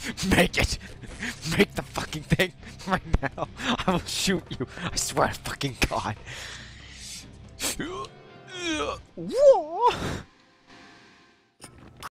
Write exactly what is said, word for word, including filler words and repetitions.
Make it! Make the fucking thing right now! I will shoot you! I swear to fucking God! Whoa!